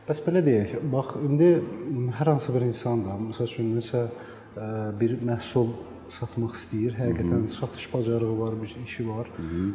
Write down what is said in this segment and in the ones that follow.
Bəs belə deyək, bax, indi hər hansı bir insan da, məsəl üçün, nəsə bir məhsul satmaq istəyir, həqiqətən satış bacarığı var, bir işi var.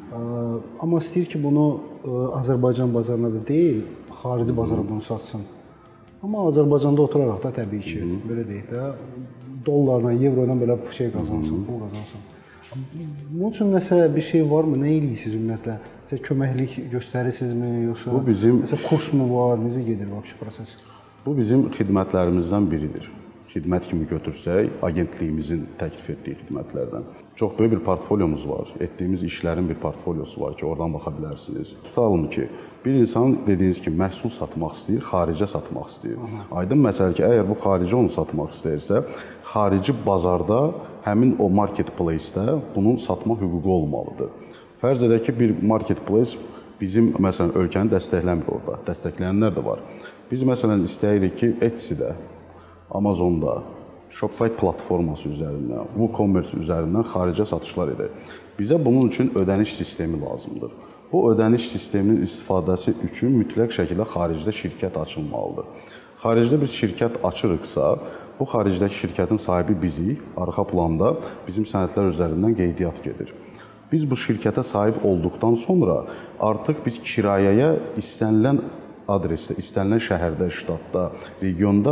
Amma istəyir ki, bunu Azərbaycan bazarına da deyil, xarici bazara bunu satsın. Amma Azərbaycanda oturaraq da təbii ki, belə deyək də, dollarla, evroyla belə şey qazansın, pul qazansın. Bunun üçün nəsə bir şey varmı? Nə edirsiniz ümumiyyətlə? Sizə köməklik göstərirsinizmi, yoxsa nəsə kurs mu var? Necə gedir bu proses? Bu bizim xidmətlərimizdən biridir. Xidmət kimi götürsək, agentliyimizin təklif etdiyi xidmətlərdən. Çox böyük bir portfolyomuz var. Etdiyimiz işlərin bir portfolyosu var ki, oradan baxa bilərsiniz. Tutalım ki, bir insan dediyiniz kimi məhsul satmaq istəyir, xaricə satmaq istəyir. Aydın məsələ ki, əgər bu xarici onu satmaq istəyirsə, xarici bazarda həmin o marketplace-də bunun satma hüququ olmalıdır. Fərz edək ki, bir marketplace bizim, məsələn, ölkəni dəstəkləmir orada. Dəstəkləyənlər də var. Biz, məsələn, istəyirik ki, Etsy-də, Amazonda, Shopify platforması üzərindən, WooCommerce üzərindən xaricə satışlar edək. Bizə bunun üçün ödəniş sistemi lazımdır. Bu ödəniş sisteminin istifadəsi üçün mütləq şəkildə xaricdə şirkət açılmalıdır. Xaricdə biz şirkət açırıqsa, bu xaricdəki şirkətin sahibi bizik, arxa planda bizim sənədlər üzərindən qeydiyyat gedir. Biz bu şirkətə sahib olduqdan sonra artıq biz kirayəyə istənilən adresdə, istənilən şəhərdə, ştatda, regionda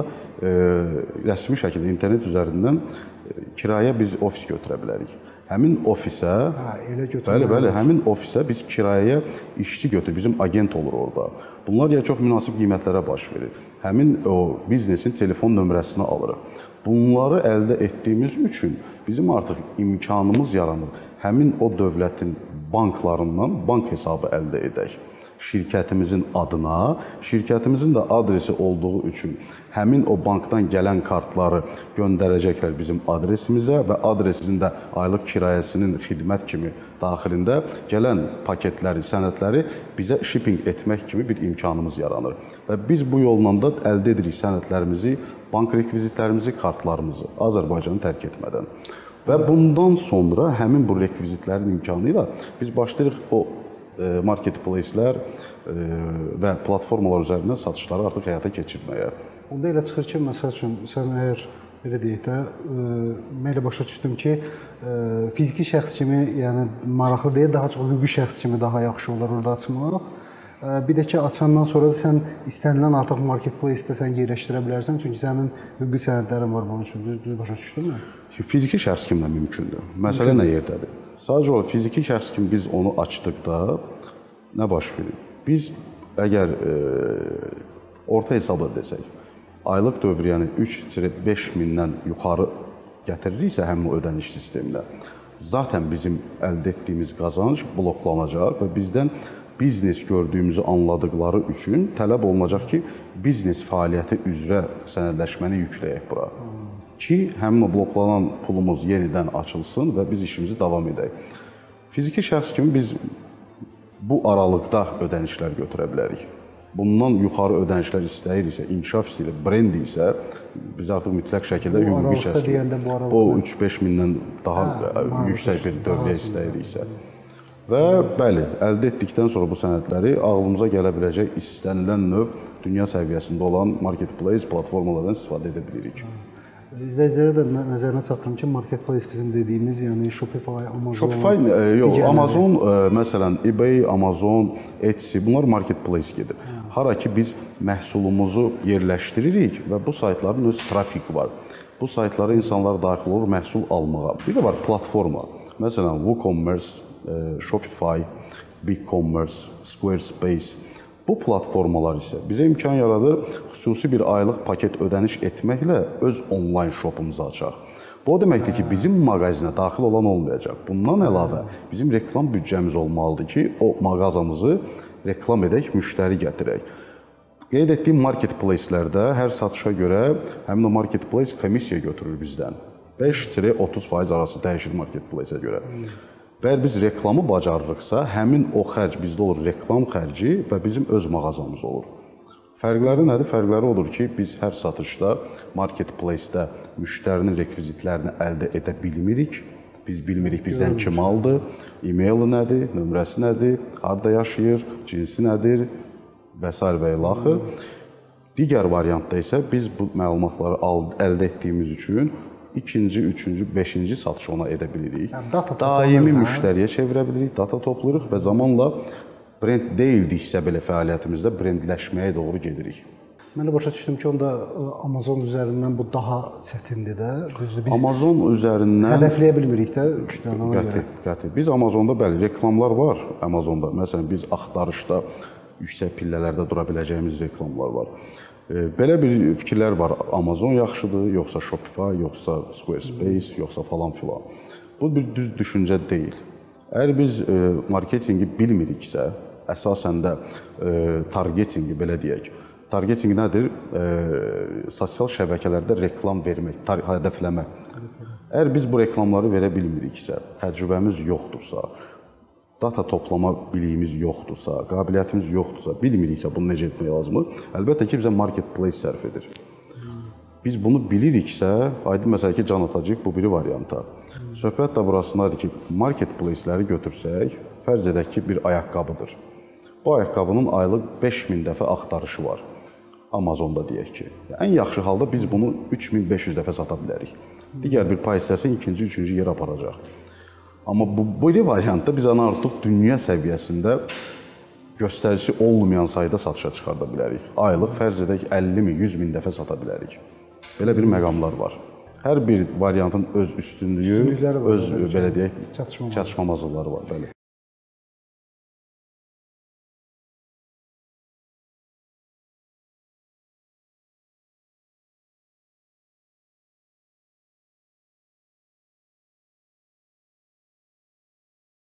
rəsmi şəkildə internet üzərindən kirayə biz ofis götürə bilərik. Həmin ofisə, bəli, həmin ofisə biz kirayəyə işçi götürürük, bizim agent olur orada. Bunlar ya çox münasib qiymətlərə baş verir. Həmin o biznesin telefon nömrəsini alırıq. Bunları əldə etdiyimiz üçün bizim artıq imkanımız yaranır. Həmin o dövlətin banklarından bank hesabı əldə edək. Şirkətimizin adına, şirkətimizin də adresi olduğu üçün həmin o bankdan gələn kartları göndərəcəklər bizim adresimizə və adresin də aylıq kirayəsinin xidmət kimi daxilində gələn paketləri, sənədləri bizə shipping etmək kimi bir imkanımız yaranır. Və biz bu yolla da əldə edirik sənədlərimizi, bank rekvizitlərimizi, kartlarımızı Azərbaycanı tərk etmədən. Və bundan sonra həmin bu rekvizitlərin imkanı ilə biz başlayırıq o marketplace-lər və platformalar üzərindən satışları artıq həyata keçirməyə. Onda elə çıxır ki, məsəl üçün, sən əgər belə deyək də, mən elə başa düşdüm ki, fiziki şəxs kimi, yəni maraqlı deyil, daha çox hüquqi şəxs kimi daha yaxşı olar orada açmaq. Bir də ki, açandan sonra da sən istənilən artıq marketplace-də sən yerləşdirə bilərsən, çünki sənin hüquqi sənədlərin var bunun üçün. Düz başa düşdünmü? Fiziki şəxs kimi də mümkündür. Məsələ nə yerdədir? Sadəcə o fiziki şəxs kimi biz onu açdıqda nə baş verir? Biz əgər orta hesabla desək, aylıq dövriyyəni 3-5 mindən yuxarı gətiririksə həmin o ödəniş sisteminə, zaten bizim əldə etdiyimiz qazanc bloklanacaq və bizdən biznes gördüyümüzü anladıqları üçün tələb olunacaq ki, biznes fəaliyyəti üzrə sənədləşməni yükləyək bura. Ki, həmin o bloklanan pulumuz yenidən açılsın və biz işimizi davam edək. Fiziki şəxs kimi biz bu aralıqda ödənişlər götürə bilərik. Bundan yuxarı ödənişlər istəyiriksə, inkişaf istəyir, brend isə biz artıq mütləq şəkildə hüquqi şəxs kimi bu 3-5 mindən daha yüksək bir dövriyyə istəyiriksə. Və bəli, əldə etdikdən sonra bu sənədləri ağlımıza gələ biləcək istənilən növ dünya səviyyəsində olan marketplace platformalardan istifadə edə bilirik. İzləyicilərə də nəzərinə çatdırım ki, marketplace bizim dediyimiz, yəni Shopify, Amazon... Shopify, yox, Amazon, məsələn, eBay, Amazon, Etsy, bunlar marketplace gedir. Hara ki, biz məhsulumuzu yerləşdiririk və bu saytların öz trafiki var. Bu saytlara insanlar daxil olur məhsul almağa. Bir də var platforma. Məsələn, WooCommerce, Shopify, BigCommerce, Squarespace. Bu platformalar isə bizə imkan yaradır, xüsusi bir aylıq paket ödəniş etməklə öz onlayn shopumuzu açaq. Bu o deməkdir ki, bizim mağazinə daxil olan olmayacaq. Bundan əlavə bizim reklam büdcəmiz olmalıdır ki, o mağazamızı reklam edək, müştəri gətirək. Qeyd etdiyim marketplace-lərdə hər satışa görə həmin o marketplace komissiya götürür bizdən. 5-30% arası dəyişir marketplace-ə görə. Və əgər biz reklamı bacarırıqsa, həmin o xərc bizdə olur reklam xərci və bizim öz mağazamız olur. Fərqləri nədir? Fərqləri odur ki, biz hər satışda marketplace-də müştərinin rekvizitlərini əldə edə bilmirik. Biz bilmirik bizdən kim aldı, e-maili nədir, nömrəsi nədir, harada yaşayır, cinsi nədir və s. və ilaxır. Digər variantda isə biz bu məlumatları əldə etdiyimiz üçün ikinci, üçüncü, beşinci satışı ona edə bilirik. Daimi müştəriyə çevirə bilirik, data toplayırıq və zamanla brend deyildiksə belə fəaliyyətimizdə brendləşməyə doğru gedirik. Mən də başa düşdüm ki, onda Amazon üzərindən bu daha çətindir də. Düzdür, biz Amazon üzərindən hədəfləyə bilmirik də kütləni ona görə. Qəti. Biz Amazonda bəli reklamlar var. Amazonda məsələn biz axtarışda yüksək pillələrdə dura biləcəyimiz reklamlar var. Belə bir fikirlər var. Amazon yaxşıdır, yoxsa Shopify, yoxsa Squarespace, yoxsa falan filan. Bu bir düz düşüncə deyil. Əgər biz marketinqi bilmiriksə, əsasən də targetinqi belə deyək. Targetinq nədir? Sosial şəbəkələrdə reklam vermək, hədəfləmə. Əgər biz bu reklamları verə bilmiriksə, təcrübəmiz yoxdursa, data toplama biliyimiz yoxdursa, qabiliyyətimiz yoxdursa, bilmiriksə bunu necə etmək lazımdır? Əlbəttə ki, bizə marketplace sərf edir. Biz bunu biliriksə, aydın məsələ ki, can atacağıq bu biri varianta. Söhbət də burasındadır ki, marketplace-ləri götürsək, fərz edək ki, bir ayaqqabıdır. Bu ayaqqabının aylıq 5000 dəfə axtarışı var. Amazonda deyək ki. Ən yaxşı halda biz bunu 3500 dəfə sata bilərik. Digər bir pay hissəsi ikinci, üçüncü yerə aparacaq. Amma bu variantda biz onu artıq dünya səviyyəsində göstəricisi olmayan sayda satışa çıxarda bilərik. Aylıq fərz edək 50 min, 100 min dəfə sata bilərik. Belə bir məqamlar var. Hər bir variantın öz üstünlüyü, öz belə deyək, çatışmamazlıqları var, bəli.